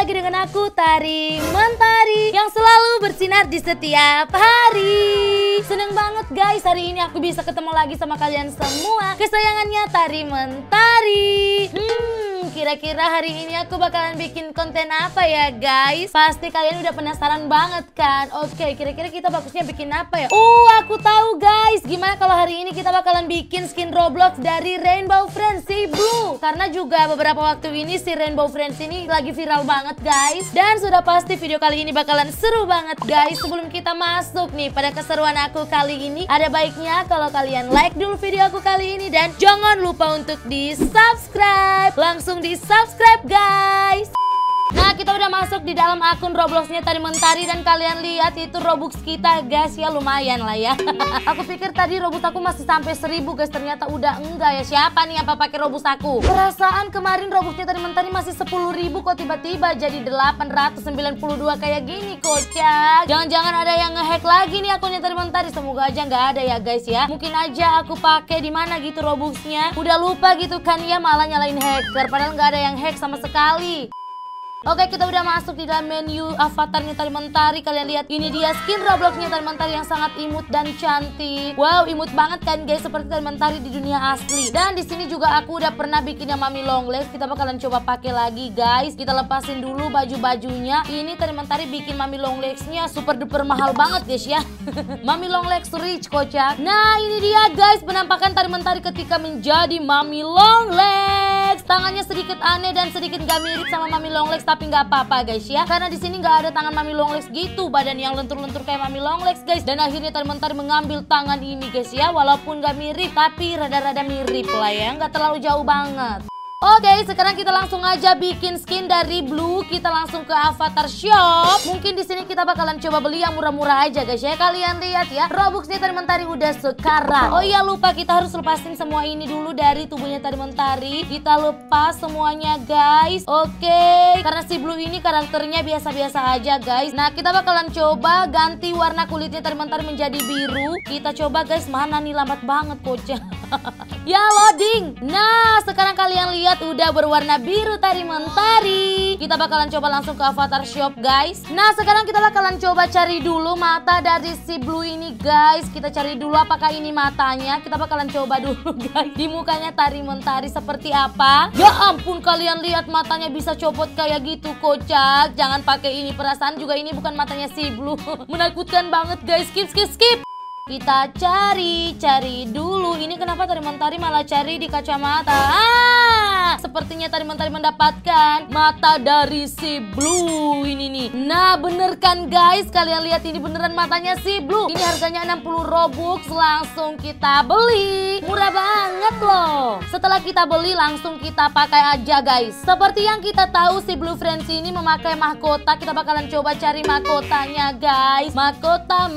lagi dengan aku, Tari Mentari, yang selalu bersinar di setiap hari. Seneng banget guys, hari ini aku bisa ketemu lagi sama kalian semua, kesayangannya Tari Mentari. Kira-kira hari ini aku bakalan bikin konten apa ya guys? Pasti kalian udah penasaran banget kan? Oke, kira-kira kita bagusnya bikin apa ya? Aku tahu guys. Gimana kalau hari ini kita bakalan bikin skin Roblox dari Rainbow Friends si Blue? Karena juga beberapa waktu ini si Rainbow Friends ini lagi viral banget guys. Dan sudah pasti video kali ini bakalan seru banget guys. Sebelum kita masuk nih pada keseruan aku kali ini, ada baiknya kalau kalian like dulu video aku kali ini. Dan jangan lupa untuk di subscribe. Langsung di subscribe guys. Nah, kita udah masuk di dalam akun Robloxnya Tari Mentari dan kalian lihat itu Robux kita guys, ya lumayan lah ya. Aku pikir tadi Robux aku masih sampai 1000 guys, ternyata udah enggak ya. Siapa nih yang pakai Robux aku? Perasaan kemarin Robuxnya Tari Mentari masih 10.000 kok tiba-tiba jadi 892 kayak gini, kocak. Jangan-jangan ada yang ngehack lagi nih akunnya Tari Mentari. Semoga aja nggak ada ya guys ya. Mungkin aja aku pakai di mana gitu Robuxnya. Udah lupa gitu kan ya, malah nyalain hacker padahal nggak ada yang hack sama sekali. Oke, kita udah masuk di dalam menu avatarnya Tari Mentari. Kalian lihat ini dia skin Robloxnya Tari Mentari yang sangat imut dan cantik. Wow, imut banget kan guys, seperti Tari Mentari di dunia asli. Dan di sini juga aku udah pernah bikin yang Mami Longlegs. Kita bakalan coba pakai lagi guys. Kita lepasin dulu baju-bajunya. Ini Tari Mentari bikin Mami Longlegsnya super duper mahal banget guys ya. Mami Longlegs rich kocak. Nah, ini dia guys penampakan Tari Mentari ketika menjadi Mami Longlegs. Tangannya sedikit aneh dan sedikit gak mirip sama Mami Longlegs, tapi nggak apa-apa guys ya, karena di sini nggak ada tangan Mami Longlegs gitu, badan yang lentur-lentur kayak Mami Longlegs guys. Dan akhirnya Tari Mentari mengambil tangan ini guys ya, walaupun nggak mirip tapi rada-rada mirip lah ya, nggak terlalu jauh banget. Oke, sekarang kita langsung aja bikin skin dari Blue. Kita langsung ke avatar shop. Mungkin di sini kita bakalan coba beli yang murah-murah aja guys ya. Kalian lihat ya, Robuxnya Tari Mentari udah sekarang. Oh iya, lupa kita harus lepasin semua ini dulu dari tubuhnya Tari Mentari. Kita lepas semuanya guys. Oke, karena si Blue ini karakternya biasa-biasa aja guys. Nah, kita bakalan coba ganti warna kulitnya Tari Mentari menjadi biru. Kita coba guys, mana nih, lambat banget kocak. Ya loading. Nah, sekarang kalian lihat udah berwarna biru Tari Mentari. Kita bakalan coba langsung ke avatar shop guys. Nah, sekarang kita bakalan coba cari dulu mata dari si Blue ini guys. Kita cari dulu apakah ini matanya. Kita bakalan coba dulu guys di mukanya Tari Mentari seperti apa. Ya ampun, kalian lihat matanya bisa copot kayak gitu kocak. Jangan pakai ini, perasaan juga ini bukan matanya si Blue. Menakutkan banget guys. Skip. Kita cari dulu. Ini kenapa Tari Mentari malah cari di kacamata? Sepertinya Tari Mentari mendapatkan mata dari si Blue ini nih. Nah, bener kan guys? Kalian lihat ini beneran matanya si Blue. Ini harganya 60 Robux. Langsung kita beli. Murah banget loh. Setelah kita beli langsung kita pakai aja guys. Seperti yang kita tahu si Blue Friends ini memakai mahkota. Kita bakalan coba cari mahkotanya guys. Mahkota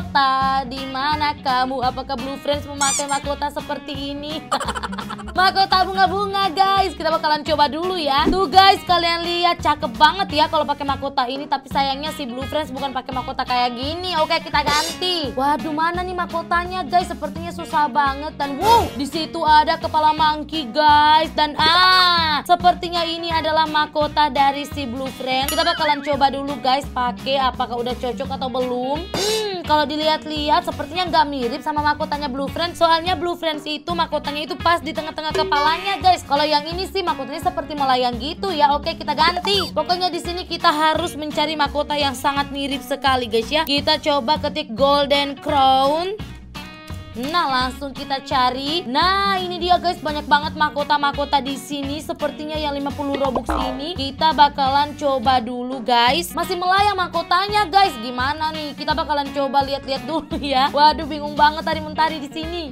di mana kamu? Apakah Blue Friends memakai mahkota seperti ini? Mahkota bunga-bunga guys. Kita bakalan coba dulu ya. Tuh guys, kalian lihat cakep banget ya kalau pakai mahkota ini. Tapi sayangnya si Blue Friends bukan pakai mahkota kayak gini. Oke, kita ganti. Waduh, mana nih mahkotanya guys? Sepertinya susah banget. Dan wow, di situ ada kepala monkey guys. Dan sepertinya ini adalah mahkota dari si Blue Friends. Kita bakalan coba dulu guys pakai, apakah udah cocok atau belum. Kalau dilihat-lihat sepertinya nggak mirip sama mahkotanya Blue Friends. Soalnya Blue Friends itu mahkotanya itu pas di tengah-tengah kepalanya guys. Kalau yang ini sih mahkotanya seperti melayang gitu ya. Oke, kita ganti. Pokoknya di sini kita harus mencari mahkota yang sangat mirip sekali guys ya. Kita coba ketik Golden Crown. Nah, langsung kita cari. Nah, ini dia guys, banyak banget mahkota-mahkota di sini. Sepertinya yang 50 Robux ini kita bakalan coba dulu guys. Masih melayang mahkotanya guys. Gimana nih? Kita bakalan coba lihat-lihat dulu ya. Waduh, bingung banget Tari Mentari di sini.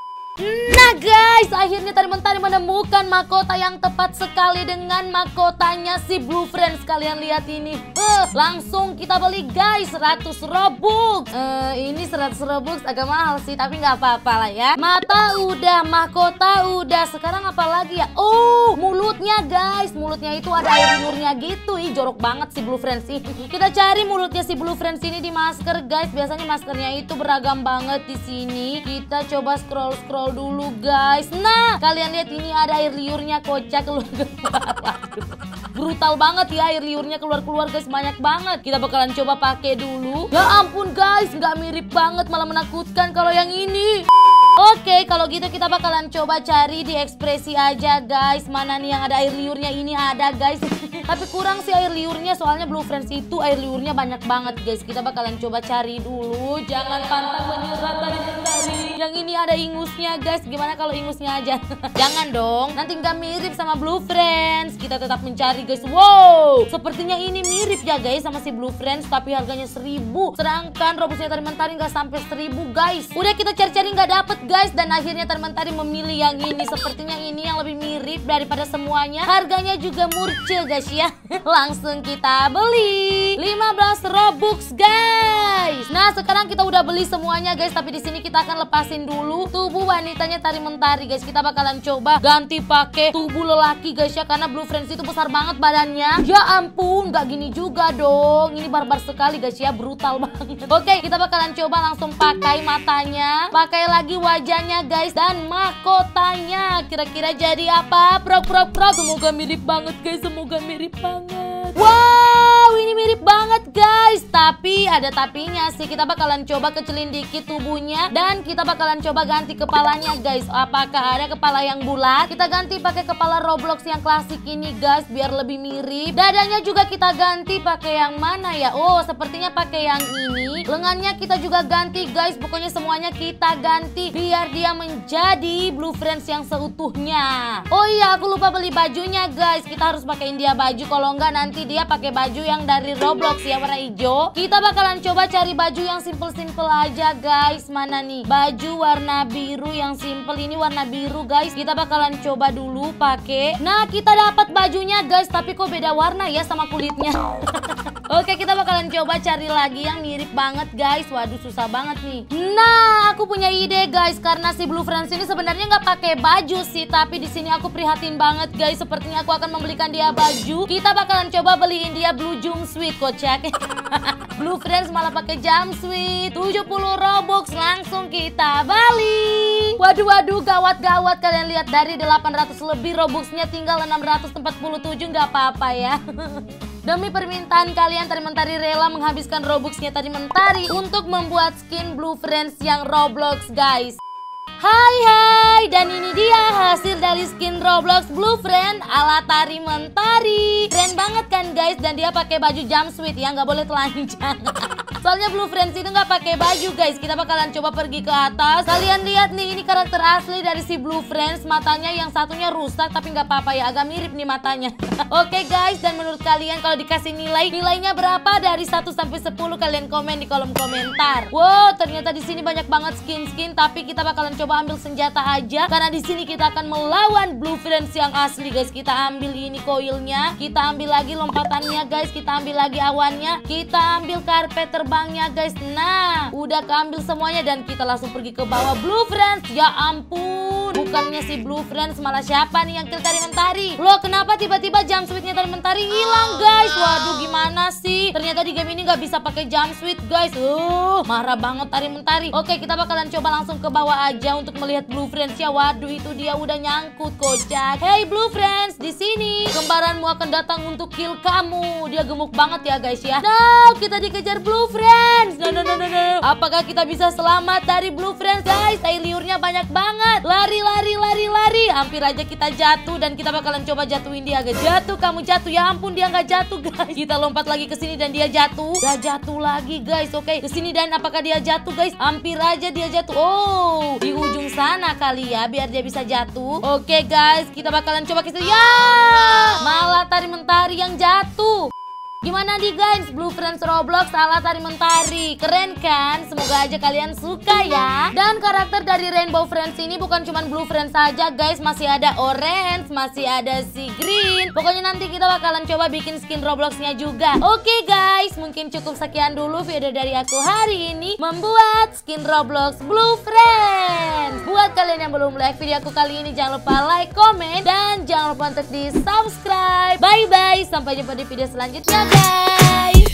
Nah guys, akhirnya Tari Mentari menemukan mahkota yang tepat sekali dengan mahkotanya si Blue Friends. Kalian lihat ini. Langsung kita beli guys, 100 Robux. Ini 100 Robux agak mahal sih, tapi nggak apa-apa lah ya. Mata udah, mahkota udah. Sekarang apa lagi ya? Oh, mulutnya guys. Mulutnya itu ada air liurnya gitu. Ih, jorok banget si Blue Friends ini. Kita cari mulutnya si Blue Friends ini di masker guys. Biasanya maskernya itu beragam banget di sini. Kita coba scroll dulu guys. Nah, kalian lihat ini ada air liurnya kocak keluar ke bawah. brutal banget ya, air liurnya keluar-keluar guys, banyak banget. Kita bakalan coba pakai dulu. Ya ampun guys, nggak mirip banget, malah menakutkan kalau yang ini. Oke, kalau gitu kita bakalan coba cari di ekspresi aja guys. Mana nih yang ada air liurnya? Ini ada guys. Tapi kurang sih air liurnya, soalnya Blue Friends itu air liurnya banyak banget guys. Kita bakalan coba cari dulu. Jangan pantang menyerah tadi. Yang ini ada ingusnya guys. Gimana kalau ingusnya aja? Jangan dong, nanti nggak mirip sama Blue Friends. Kita tetap mencari guys. Wow, sepertinya ini mirip ya guys sama si Blue Friends, tapi harganya 1000. Sedangkan Robloxnya tadi mentari nggak sampai 1000 guys. Udah kita cari-cari nggak dapet guys, dan akhirnya Mentari memilih yang ini. Sepertinya ini yang lebih mirip daripada semuanya. Harganya juga murce guys ya. Langsung kita beli 15 Robux guys. Nah, sekarang kita udah beli semuanya guys, tapi di sini kita akan lepasin dulu tubuh wanitanya tadi mentari guys. Kita bakalan coba ganti pakai tubuh lelaki guys ya, karena Blue Friends itu besar banget badannya. Ya ampun, nggak gini juga dong. Ini barbar sekali guys ya, brutal banget. Oke, kita bakalan coba langsung pakai matanya, pakai lagi wajahnya guys, dan mahkotanya. Kira-kira jadi apa? Prok. Semoga mirip banget guys, semoga mirip banget. Wow, ini mirip banget guys. Tapi ada tapinya sih. Kita bakalan coba kecilin dikit tubuhnya, dan kita bakalan coba ganti kepalanya guys. Apakah ada kepala yang bulat? Kita ganti pakai kepala Roblox yang klasik ini guys, biar lebih mirip. Dadanya juga kita ganti pakai yang mana ya? Oh, sepertinya pakai yang ini. Lengannya kita juga ganti guys. Pokoknya semuanya kita ganti biar dia menjadi Blue Friends yang seutuhnya. Oh iya, aku lupa beli bajunya guys. Kita harus pakein dia baju, kalau enggak nanti dia pakai baju yang dari Roblox ya, warna hijau. Kita bakalan coba cari baju yang simple-simple aja guys. Mana nih? Baju warna biru yang simple, ini warna biru guys. Kita bakalan coba dulu pakai. Nah, kita dapat bajunya guys, tapi kok beda warna ya sama kulitnya. Oke, kita bakalan coba cari lagi yang mirip banget guys. Waduh, susah banget nih. Nah, aku punya ide guys, karena si Blue Friends ini sebenarnya nggak pakai baju sih, tapi di sini aku prihatin banget guys. Sepertinya aku akan membelikan dia baju. Kita bakalan coba beliin dia blue jumpsuit, kocak. Blue Friends malah pakai jumpsuit. 70 Robux, langsung kita beli. Waduh, gawat. Kalian lihat, dari 800 lebih Robuxnya tinggal 647, nggak apa-apa ya. Demi permintaan kalian, tadi mentari rela menghabiskan Robuxnya tadi mentari untuk membuat skin Blue Friends yang Roblox guys. Hai, dan ini dia hasil dari skin Roblox Blue Friend ala tari mentari. Keren banget kan guys, dan dia pakai baju jumpsuit ya, nggak boleh telanjang. Soalnya Blue Friends itu nggak pakai baju guys. Kita bakalan coba pergi ke atas. Kalian lihat nih, ini karakter asli dari si Blue Friends. Matanya yang satunya rusak, tapi nggak apa-apa ya, agak mirip nih matanya. Oke guys, dan menurut kalian kalau dikasih nilainya berapa dari 1 sampai 10? Kalian komen di kolom komentar. Wow, ternyata di sini banyak banget skin, tapi kita bakalan coba ambil senjata aja, karena di sini kita akan melawan Blue Friends yang asli guys. Kita ambil ini koilnya, kita ambil lagi lompatannya guys, kita ambil lagi awannya, kita ambil karpet terbangnya guys. Nah, udah keambil semuanya, dan kita langsung pergi ke bawah Blue Friends. Ya ampun, bukannya si Blue Friends, malah siapa nih yang kill tari mentari? Loh, kenapa tiba-tiba jumpsuitnya tari mentari hilang guys? Waduh, gimana sih? Ternyata di game ini nggak bisa pakai jumpsuit guys. Marah banget tari mentari. Oke, kita bakalan coba langsung ke bawah aja untuk melihat Blue Friends ya. Waduh, itu dia udah nyangkut, kocak. Hey Blue Friends, di sini kembaranmu akan datang untuk kill kamu. Dia gemuk banget ya guys ya. No, kita dikejar Blue Friends. No. Apakah kita bisa selamat dari Blue Friends guys? Air liurnya banyak banget. Lari. Hampir aja kita jatuh, dan kita bakalan coba jatuhin dia guys. Jatuh, kamu jatuh. Ya ampun, dia nggak jatuh guys. Kita lompat lagi ke sini dan dia jatuh. Dia jatuh lagi guys. Oke, ke sini, dan apakah dia jatuh guys? Hampir aja dia jatuh. Oh, di ujung sana kali ya, biar dia bisa jatuh. Oke guys, kita bakalan coba ke sini. Ya, malah tari mentari yang jatuh. Gimana nih guys, Blue Friends Roblox ala tari mentari? Keren kan? Semoga aja kalian suka ya. Dan karakter dari Rainbow Friends ini bukan cuma Blue Friends saja guys, masih ada Orange, masih ada si Green. Pokoknya nanti kita bakalan coba bikin skin Robloxnya juga. Oke guys, mungkin cukup sekian dulu video dari aku hari ini membuat skin Roblox Blue Friends. Buat kalian yang belum like video aku kali ini, jangan lupa like, komen, dan jangan lupa untuk di subscribe. Bye bye, sampai jumpa di video selanjutnya guys.